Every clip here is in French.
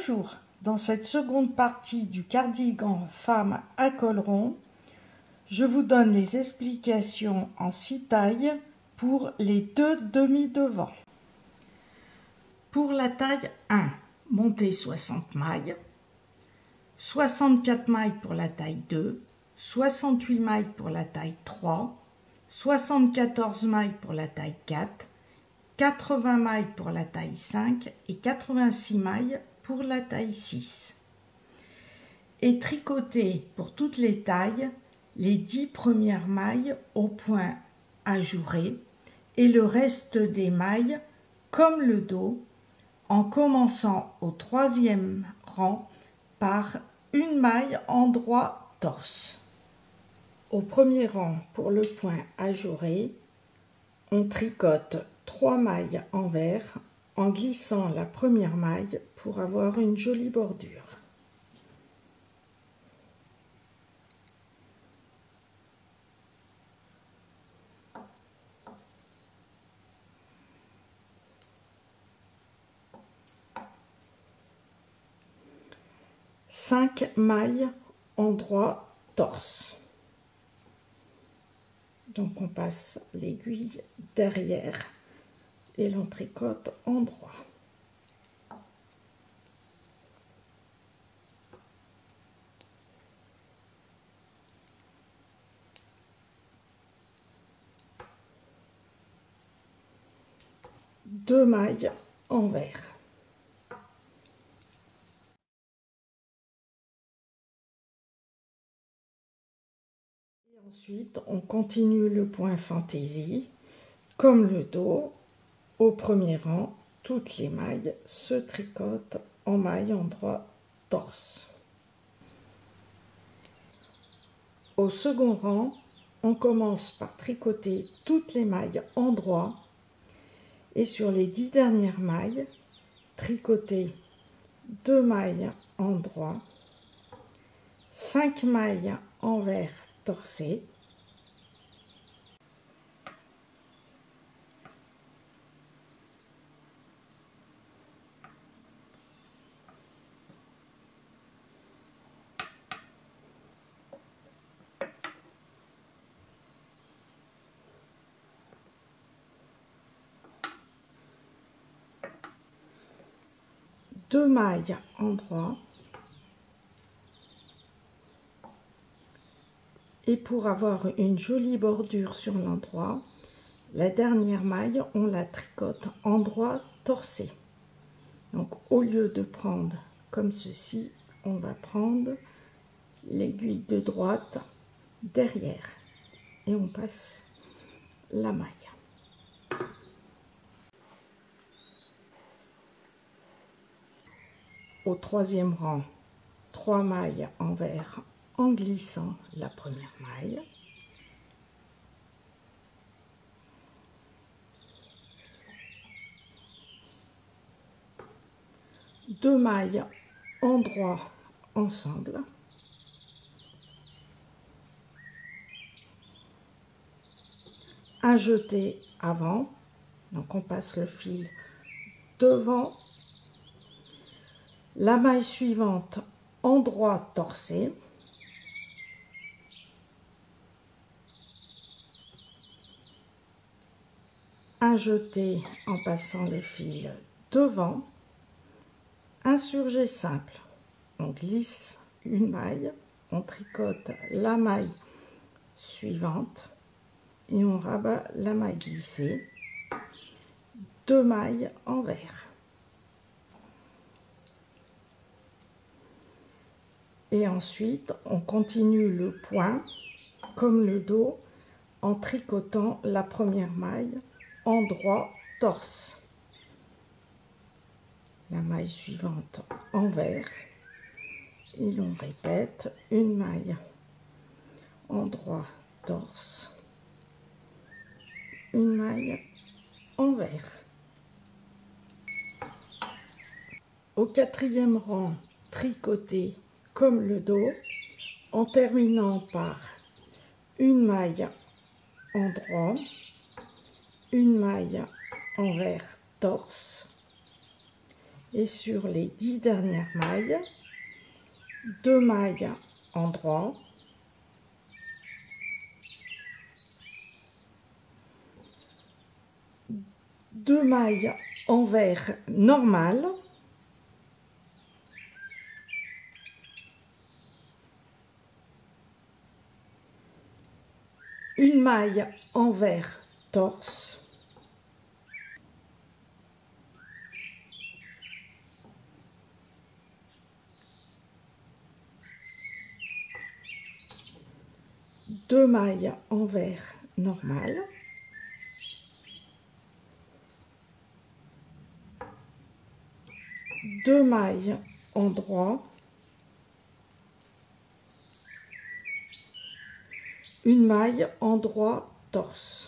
Bonjour, dans cette seconde partie du cardigan femme à col rond, je vous donne les explications en 6 tailles pour les 2 demi-devants. Pour la taille 1, montez 60 mailles, 64 mailles pour la taille 2, 68 mailles pour la taille 3, 74 mailles pour la taille 4, 80 mailles pour la taille 5 et 86 mailles pour la taille 6. Et tricotez pour toutes les tailles les 10 premières mailles au point ajouré et le reste des mailles comme le dos en commençant au 3e rang par une maille endroit torse. Au premier rang pour le point ajouré, on tricote 3 mailles envers en glissant la première maille pour avoir une jolie bordure. Cinq mailles endroit torse. Donc on passe l'aiguille derrière et l'on tricote endroit. Deux mailles envers. Et ensuite, on continue le point fantaisie. Comme le dos, au premier rang, toutes les mailles se tricotent en maille endroit torse. Au second rang, on commence par tricoter toutes les mailles endroit et sur les 10 dernières mailles, tricoter 2 mailles endroit, 5 mailles envers torsées, deux mailles endroit. Et pour avoir une jolie bordure sur l'endroit, la dernière maille, on la tricote endroit torsé. Donc au lieu de prendre comme ceci, on va prendre l'aiguille de droite derrière et on passe la maille. Au 3e rang, 3 mailles envers en glissant la première maille. Deux mailles endroit ensemble. Un jeté avant, donc on passe le fil devant. La maille suivante endroit torsé. Un jeté en passant le fil devant. Un surjet simple. On glisse une maille, on tricote la maille suivante et on rabat la maille glissée. 2 mailles envers. Et ensuite, on continue le point comme le dos en tricotant la première maille endroit torse. La maille suivante envers et l'on répète une maille endroit torse, une maille envers. Au 4e rang, tricoter comme le dos en terminant par une maille endroit, une maille envers torse, Et sur les 10 dernières mailles, 2 mailles en droit, 2 mailles envers normal, une maille envers torse, deux mailles envers normal, deux mailles en droit, une maille en droit torse.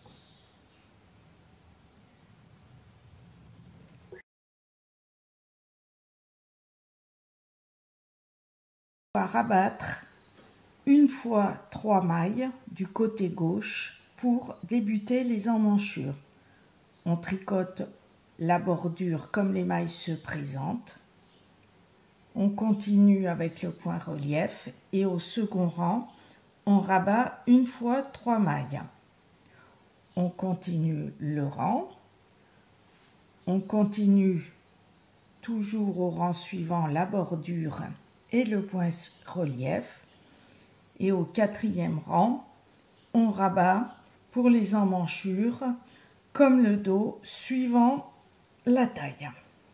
On va rabattre une fois 3 mailles du côté gauche pour débuter les emmanchures. On tricote la bordure comme les mailles se présentent. On continue avec le point relief et au second rang, on rabat une fois 3 mailles. On continue le rang. On continue toujours au rang suivant la bordure et le point relief. Et au 4e rang, on rabat pour les emmanchures comme le dos suivant la taille.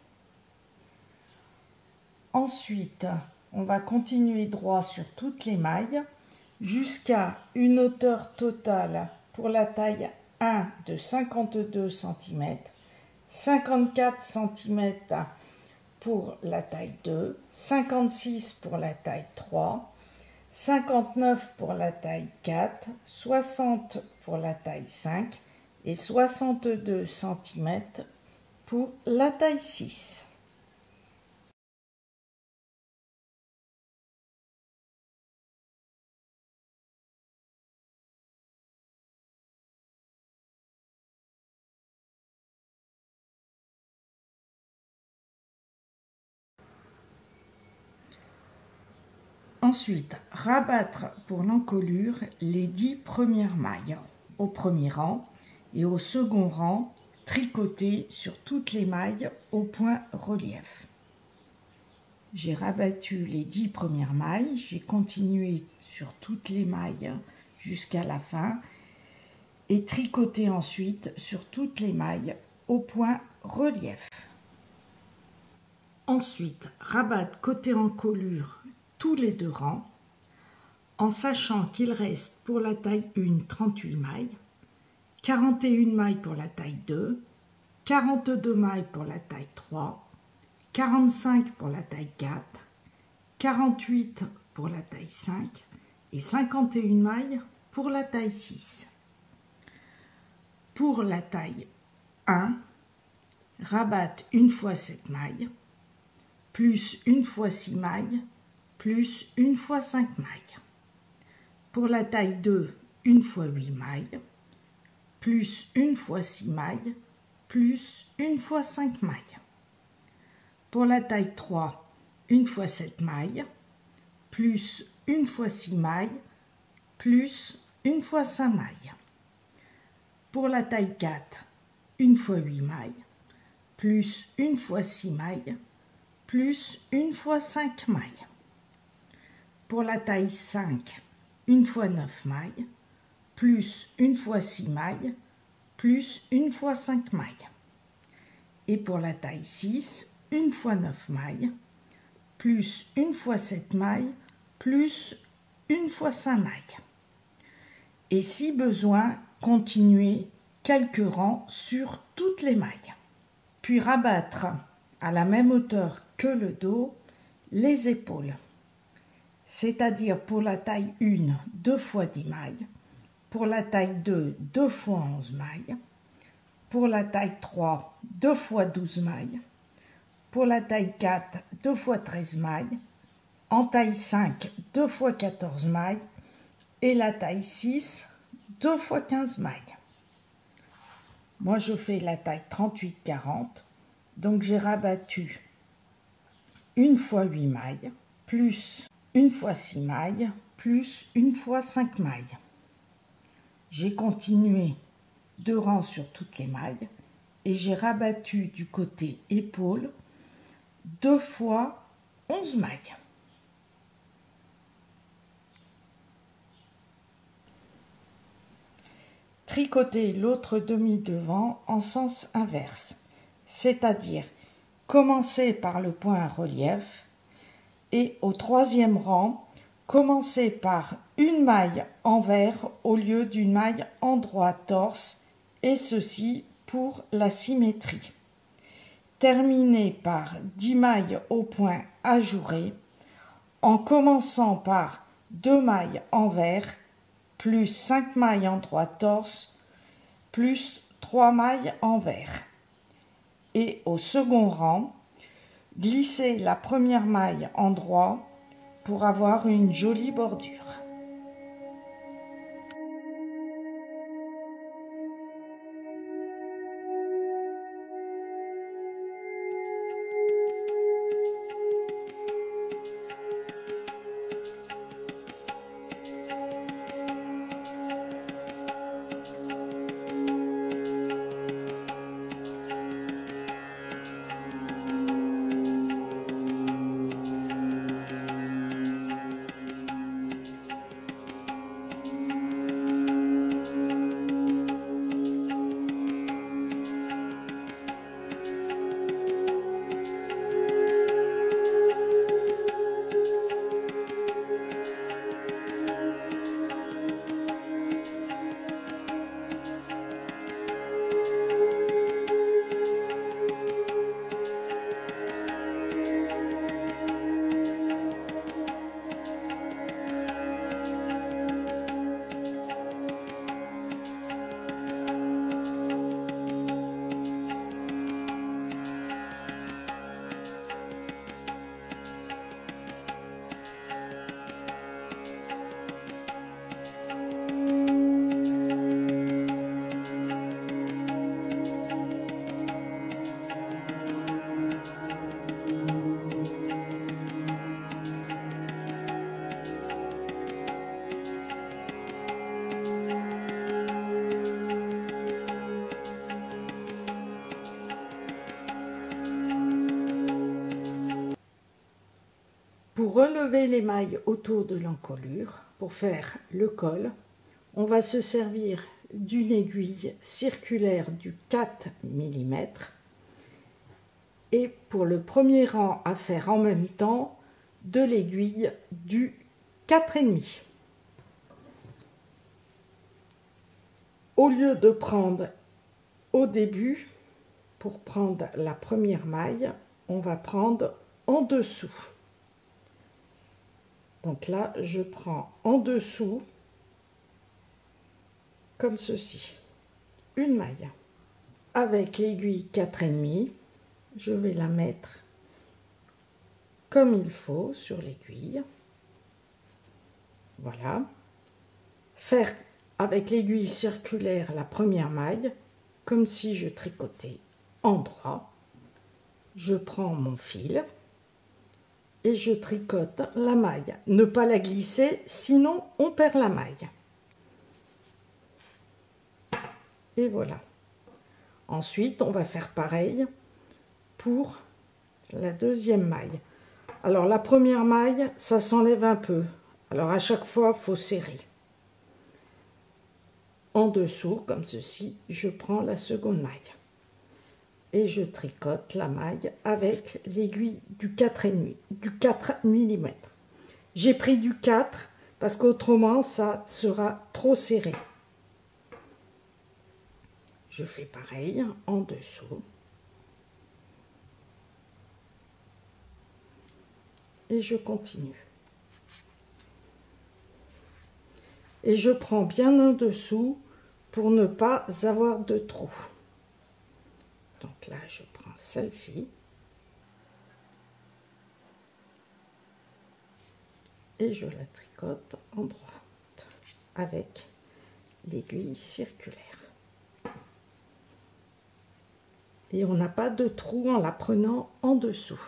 Ensuite, on va continuer droit sur toutes les mailles jusqu'à une hauteur totale pour la taille 1 de 52 cm, 54 cm pour la taille 2, 56 pour la taille 3, 59 pour la taille 4, 60 pour la taille 5 et 62 cm pour la taille 6. Ensuite, rabattre pour l'encolure les 10 premières mailles au premier rang et au second rang, tricoter sur toutes les mailles au point relief. J'ai rabattu les 10 premières mailles, j'ai continué sur toutes les mailles jusqu'à la fin et tricoté ensuite sur toutes les mailles au point relief. Ensuite, rabattre côté encolure tous les 2 rangs, en sachant qu'il reste pour la taille 1 38 mailles, 41 mailles pour la taille 2, 42 mailles pour la taille 3, 45 pour la taille 4, 48 pour la taille 5 et 51 mailles pour la taille 6. Pour la taille 1, rabattre une fois 7 mailles, plus une fois 6 mailles, plus une fois 5 mailles. Pour la taille 2, une fois 8 mailles, plus une fois 6 mailles, plus une fois 5 mailles. Pour la taille 3, une fois 7 mailles, plus une fois 6 mailles, plus une fois 5 mailles. Pour la taille 4, une fois 8 mailles, plus une fois 6 mailles, plus une fois 5 mailles. Pour la taille 5, une fois 9 mailles, plus une fois 6 mailles, plus une fois 5 mailles. Et pour la taille 6, une fois 9 mailles, plus une fois 7 mailles, plus une fois 5 mailles. Et si besoin, continuez quelques rangs sur toutes les mailles. Puis rabattre à la même hauteur que le dos les épaules. C'est-à-dire pour la taille 1, 2 fois 10 mailles, pour la taille 2, 2 fois 11 mailles, pour la taille 3, 2 fois 12 mailles, pour la taille 4, 2 fois 13 mailles, en taille 5, 2 fois 14 mailles, et la taille 6, 2 fois 15 mailles. Moi, je fais la taille 38-40, Donc j'ai rabattu une fois 8 mailles, plus une fois 6 mailles, plus une fois 5 mailles. J'ai continué 2 rangs sur toutes les mailles et j'ai rabattu du côté épaule 2 fois 11 mailles. Tricoter l'autre demi devant en sens inverse, c'est-à-dire commencer par le point à relief et au 3e rang, commencer par une maille envers au lieu d'une maille endroit torse, et ceci pour la symétrie. Terminer par 10 mailles au point ajouré en commençant par 2 mailles envers plus 5 mailles endroit torse plus 3 mailles envers. Et au second rang, glisser la première maille endroit pour avoir une jolie bordure. Pour relever les mailles autour de l'encolure, pour faire le col, on va se servir d'une aiguille circulaire du 4 mm et pour le premier rang à faire en même temps, de l'aiguille du 4,5. Au lieu de prendre au début, pour prendre la première maille, on va prendre en dessous. Donc là, je prends en dessous, comme ceci, une maille. Avec l'aiguille 4,5, je vais la mettre comme il faut sur l'aiguille. Voilà. Faire avec l'aiguille circulaire la première maille, comme si je tricotais en droit. Je prends mon fil et je tricote la maille. Ne pas la glisser, sinon on perd la maille. Et voilà. Ensuite, on va faire pareil pour la deuxième maille. Alors la première maille, ça s'enlève un peu. Alors à chaque fois, il faut serrer. En dessous, comme ceci, je prends la seconde maille. Et je tricote la maille avec l'aiguille du 4,5, du 4 mm. J'ai pris du 4 parce qu'autrement ça sera trop serré. Je fais pareil en dessous. Et je continue. Et je prends bien en dessous pour ne pas avoir de trou. Donc là, je prends celle-ci. Et je la tricote en droite avec l'aiguille circulaire. Et on n'a pas de trou en la prenant en dessous.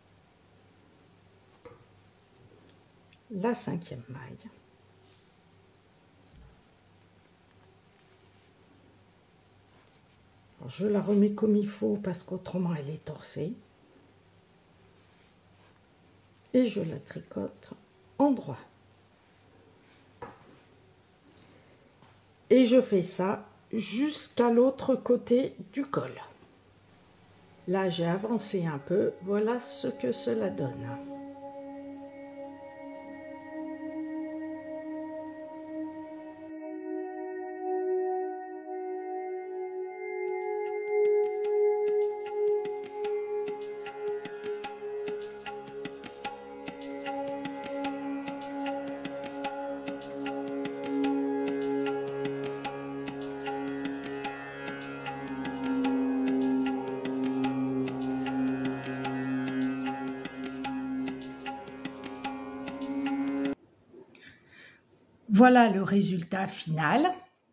La 5e maille. Alors, je la remets comme il faut parce qu'autrement elle est torsée. Et je la tricote en droit. Et je fais ça jusqu'à l'autre côté du col. Là, j'ai avancé un peu. Voilà ce que cela donne. Voilà le résultat final.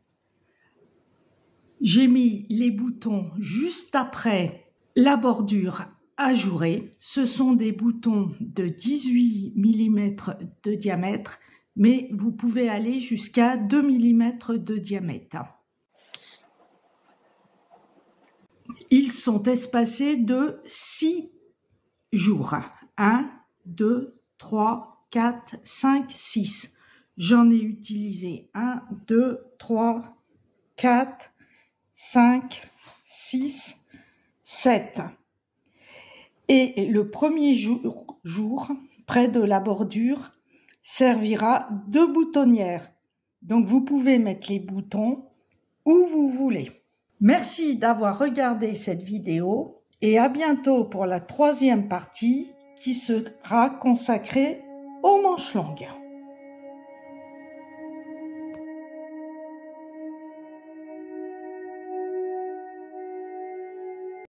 J'ai mis les boutons juste après la bordure ajourée. Ce sont des boutons de 18 mm de diamètre, mais vous pouvez aller jusqu'à 2 mm de diamètre. Ils sont espacés de 6 jours. 1, 2, 3, 4, 5, 6. J'en ai utilisé 1, 2, 3, 4, 5, 6, 7. Et le premier jour, près de la bordure, servira de boutonnière. Donc vous pouvez mettre les boutons où vous voulez. Merci d'avoir regardé cette vidéo et à bientôt pour la 3e partie qui sera consacrée aux manches longues.